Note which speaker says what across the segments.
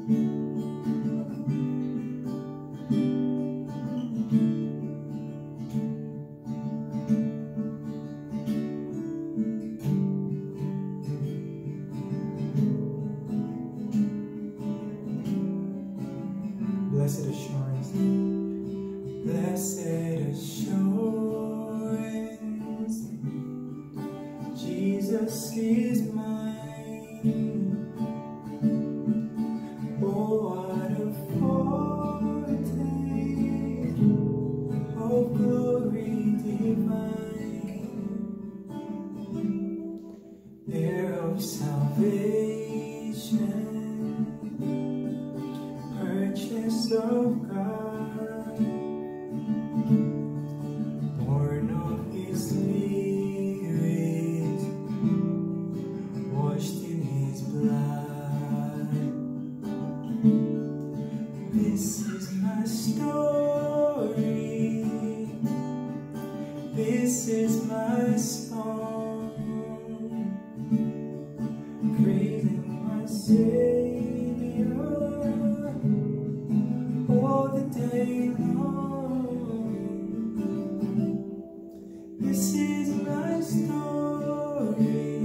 Speaker 1: Blessed assurance, blessed assurance, Jesus is mine. Oh, what a foretaste of glory divine, heir of salvation, purchase of God, born of His Spirit, washed in His blood. This is my story, this is my song, praising my Savior all the day long. This is my story,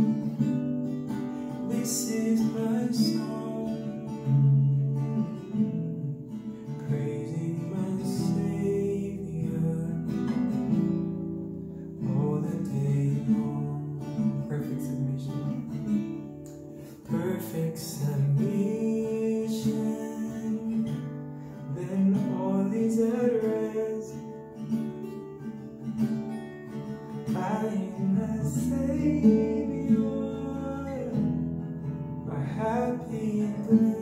Speaker 1: this is my song, praising my Savior all the day long. Perfect submission. Perfect submission, then all is at rest. I am the Savior, my happy and blessed.